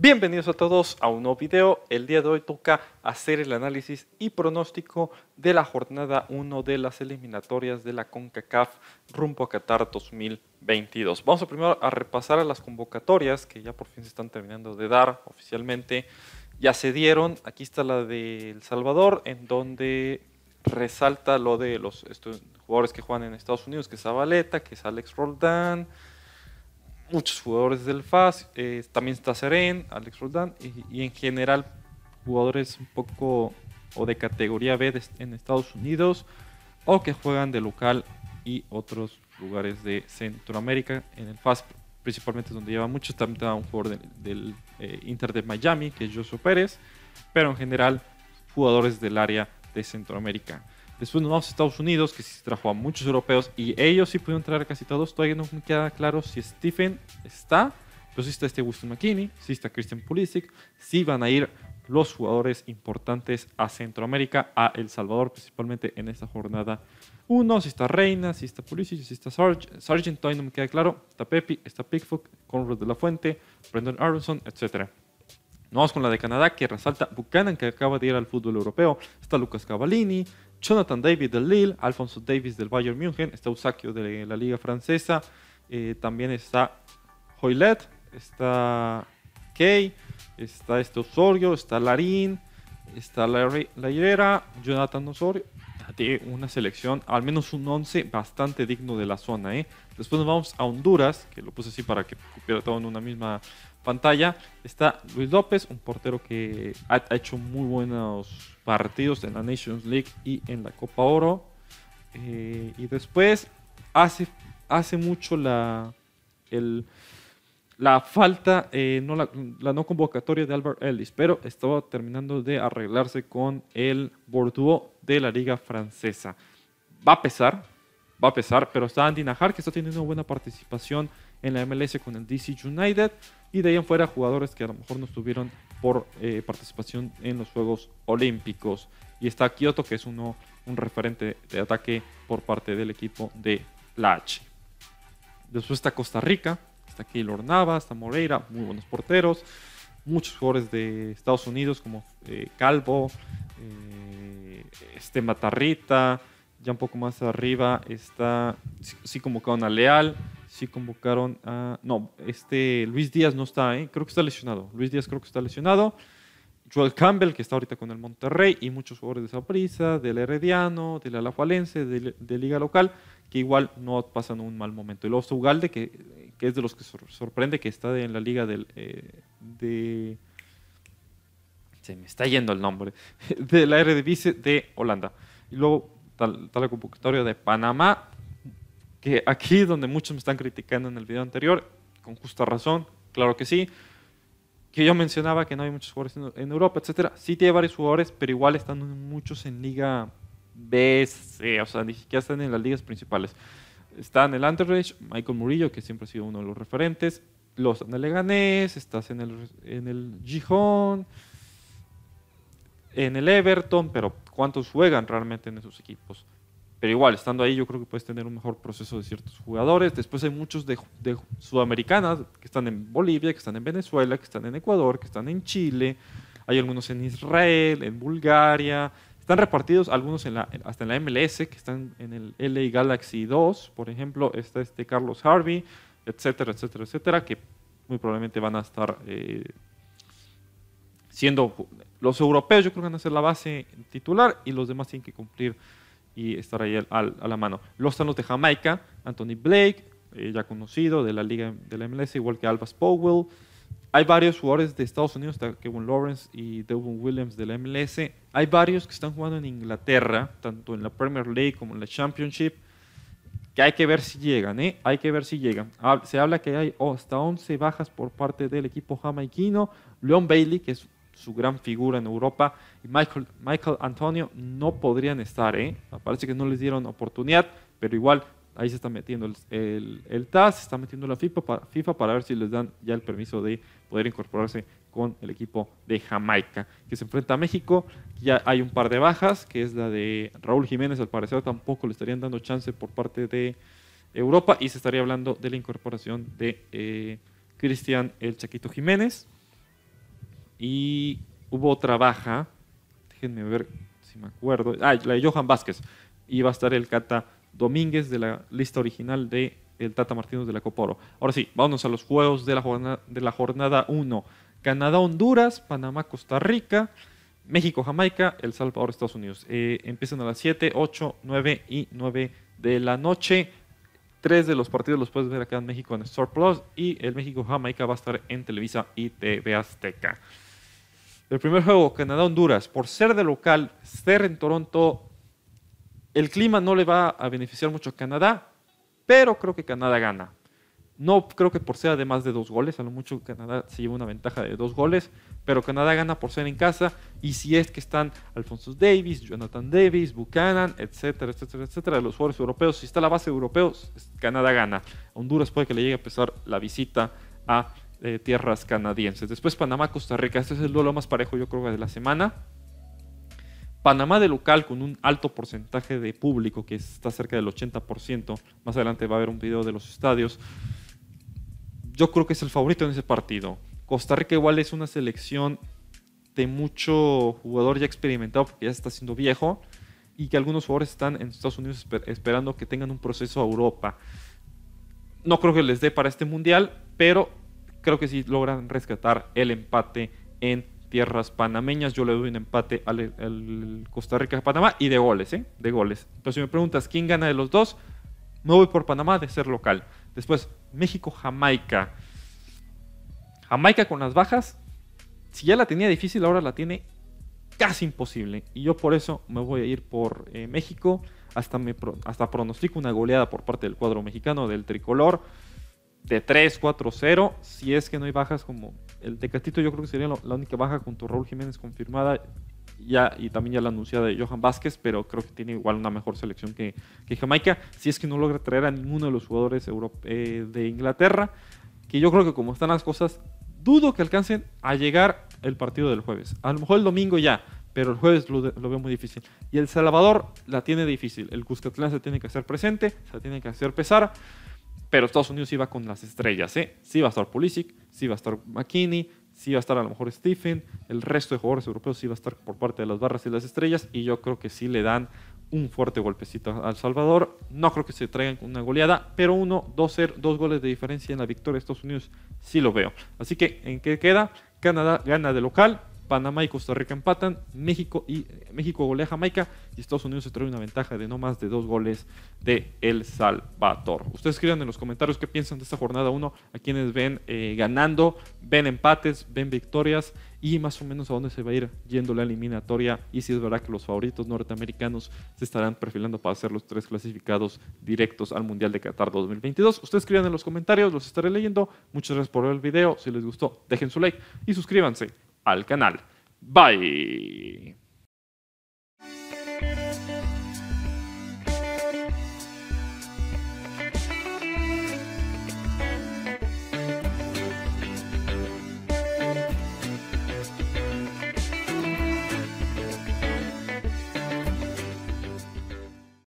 Bienvenidos a todos a un nuevo video. El día de hoy toca hacer el análisis y pronóstico de la jornada 1 de las eliminatorias de la CONCACAF rumbo a Qatar 2022. Vamos primero a repasar a las convocatorias que ya por fin se están terminando de dar oficialmente. Ya se dieron. Aquí está la de El Salvador, en donde resalta lo de los jugadores que juegan en Estados Unidos, que es Zabaleta, que es Alex Roldán, muchos jugadores del FAS, también está Seren, Alex Roldán, y en general jugadores un poco o de categoría B en Estados Unidos o que juegan de local y otros lugares de Centroamérica. En el FAS principalmente es donde lleva muchos, también está un jugador del Inter de Miami, que es Josu Pérez, pero en general jugadores del área de Centroamérica. Después nos vamos a Estados Unidos, que sí trajo a muchos europeos y ellos sí pudieron traer a casi todos. Todavía no me queda claro si Stephen está, pero sí está Winston McKennie, sí está Christian Pulisic, sí van a ir los jugadores importantes a Centroamérica, a El Salvador, principalmente en esta jornada 1. Sí está Reina, sí está Pulisic, sí está Sargent, todavía no me queda claro. Está Pepi, está Pickford, Conrad de la Fuente, Brendan Aronson, etc. Nos vamos con la de Canadá, que resalta Buchanan, que acaba de ir al fútbol europeo. Está Lucas Cavallini, Jonathan David del Lille, Alphonso Davies del Bayern München, está Eusakio de la Liga Francesa, también está Hoylet, está Kay, está Osorio, está Larín, está la Higuera, Jonathan Osorio. De una selección, al menos un 11 bastante digno de la zona. Después nos vamos a Honduras, que lo puse así para que cupiera todo en una misma pantalla. Está Luis López, un portero que ha hecho muy buenos partidos en la Nations League y en la Copa Oro. Y después hace mucho la falta, la no convocatoria de Albert Ellis, pero estaba terminando de arreglarse con el Bordeaux de la Liga Francesa. Va a pesar, pero está Andy Najar, que está teniendo una buena participación en la MLS con el DC United, y de ahí en fuera jugadores que a lo mejor no estuvieron por participación en los Juegos Olímpicos. Y está Kyoto, que es un referente de ataque por parte del equipo de la H. Después está Costa Rica, está Keylor Navas, está Moreira, muy buenos porteros, muchos jugadores de Estados Unidos como Calvo, Matarrita, ya un poco más arriba está, sí convocaron a Leal, sí convocaron a, no, Luis Díaz no está, creo que está lesionado, Luis Díaz creo que está lesionado, Joel Campbell, que está ahorita con el Monterrey, y muchos jugadores de Saprissa, del Herediano, del Alajuelense, de Liga Local, que igual no pasan un mal momento. Y luego está Ugalde, que es de los que sorprende, que está en la liga se me está yendo el nombre, de la Eredivisie de Holanda. Y luego está la convocatoria de Panamá, que aquí donde muchos me están criticando en el video anterior, con justa razón, claro que sí, que yo mencionaba que no hay muchos jugadores en Europa, etcétera. Sí tiene varios jugadores, pero igual están muchos en Liga B, C, o sea, ni siquiera están en las ligas principales. Está en el Anderlecht, Michael Murillo, que siempre ha sido uno de los referentes. Los en el Leganés, estás en el Gijón, en el Everton, pero ¿cuántos juegan realmente en esos equipos? Pero igual, estando ahí, yo creo que puedes tener un mejor proceso de ciertos jugadores. Después hay muchos de sudamericanas que están en Bolivia, que están en Venezuela, que están en Ecuador, que están en Chile. Hay algunos en Israel, en Bulgaria. Están repartidos algunos hasta en la MLS, que están en el LA Galaxy 2, por ejemplo. Está Carlos Harvey, etcétera, etcétera, etcétera, que muy probablemente van a estar siendo los europeos. Yo creo que van a ser la base titular y los demás tienen que cumplir y estar ahí a la mano. Luego están los de Jamaica, Anthony Blake, ya conocido de la liga de la MLS, igual que Albas Powell. Hay varios jugadores de Estados Unidos, está Kevin Lawrence y Devon Williams de la MLS. Hay varios que están jugando en Inglaterra, tanto en la Premier League como en la Championship, que hay que ver si llegan, hay que ver si llegan. Se habla que hay hasta 11 bajas por parte del equipo jamaiquino. Leon Bailey, que es su gran figura en Europa, y Michael Antonio no podrían estar, parece que no les dieron oportunidad, pero igual ahí se está metiendo el TAS, se está metiendo la FIFA para ver si les dan ya el permiso de poder incorporarse con el equipo de Jamaica, que se enfrenta a México. Ya hay un par de bajas, que es la de Raúl Jiménez, al parecer tampoco le estarían dando chance por parte de Europa, y se estaría hablando de la incorporación de Cristian el Chaquito Jiménez. y hubo otra baja. Déjenme ver si me acuerdo. La de Johan Vázquez. Y va a estar el Cata Domínguez de la lista original de el Tata Martino de la Copa Oro. Ahora sí, vámonos a los juegos de la jornada 1. Canadá-Honduras, Panamá-Costa Rica, México-Jamaica, El Salvador-Estados Unidos. Empiezan a las 7, 8, 9 y 9 de la noche. 3 de los partidos los puedes ver acá en México en Star Plus y el México-Jamaica va a estar en Televisa y TV Azteca. El primer juego, Canadá-Honduras, por ser de local, ser en Toronto, el clima no le va a beneficiar mucho a Canadá, pero creo que Canadá gana. No creo que por ser de más de 2 goles, a lo mucho Canadá se lleva una ventaja de 2 goles, pero Canadá gana por ser en casa, y si es que están Alphonso Davies, Jonathan Davis, Buchanan, etcétera, etcétera, etcétera, los jugadores europeos, si está la base de europeos, Canadá gana. Honduras puede que le llegue a pesar la visita a tierras canadienses. Después Panamá-Costa Rica, este es el duelo más parejo yo creo de la semana. Panamá de local con un alto porcentaje de público que está cerca del 80%, más adelante va a haber un video de los estadios. Yo creo que es el favorito en ese partido. Costa Rica igual es una selección de mucho jugador ya experimentado porque ya se está haciendo viejo y que algunos jugadores están en Estados Unidos esperando que tengan un proceso a Europa. No creo que les dé para este mundial, pero creo que sí logran rescatar el empate en tierras panameñas. Yo le doy un empate al Costa Rica-Panamá y de goles, de goles. Entonces si me preguntas quién gana de los dos, me voy por Panamá de ser local. Después, México-Jamaica. Jamaica con las bajas, si ya la tenía difícil, ahora la tiene casi imposible. Y yo por eso me voy a ir por México. Hasta pronostico una goleada por parte del cuadro mexicano, del tricolor, de 3-4-0. Si es que no hay bajas como el Tecatito, yo creo que sería la única baja junto a Raúl Jiménez confirmada. Y también ya la anunciada de Johan Vázquez, pero creo que tiene igual una mejor selección que Jamaica, si es que no logra traer a ninguno de los jugadores de Inglaterra, que yo creo que como están las cosas, dudo que alcancen a llegar el partido del jueves. A lo mejor el domingo ya, pero el jueves lo veo muy difícil. Y El Salvador la tiene difícil. El Cuscatlán se tiene que hacer presente, se tiene que hacer pesar, pero Estados Unidos sí va con las estrellas, Sí va a estar Pulisic, sí va a estar McKinney, sí va a estar a lo mejor Stephen, el resto de jugadores europeos sí va a estar por parte de las barras y las estrellas, y yo creo que sí le dan un fuerte golpecito a El Salvador. No creo que se traigan una goleada, pero 2 goles de diferencia en la victoria de Estados Unidos sí lo veo. Así que, ¿en qué queda? Canadá gana de local, Panamá y Costa Rica empatan, México golea a Jamaica y Estados Unidos se trae una ventaja de no más de 2 goles de El Salvador. Ustedes escriban en los comentarios qué piensan de esta jornada 1, a quienes ven ganando, ven empates, ven victorias y más o menos a dónde se va a ir yendo la eliminatoria, y si es verdad que los favoritos norteamericanos se estarán perfilando para ser los 3 clasificados directos al Mundial de Qatar 2022. Ustedes escriban en los comentarios, los estaré leyendo. Muchas gracias por ver el video. Si les gustó, dejen su like y suscríbanse al canal. Bye.